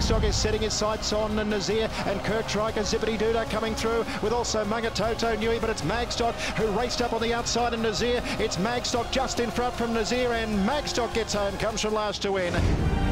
Magstock is setting his sights on Nazir and Kirktrike and Zippity Doodah coming through with also Mangatoto Nui, but it's Magstock who raced up on the outside of Nazir. It's Magstock just in front from Nazir, and Magstock gets home, comes from last to win.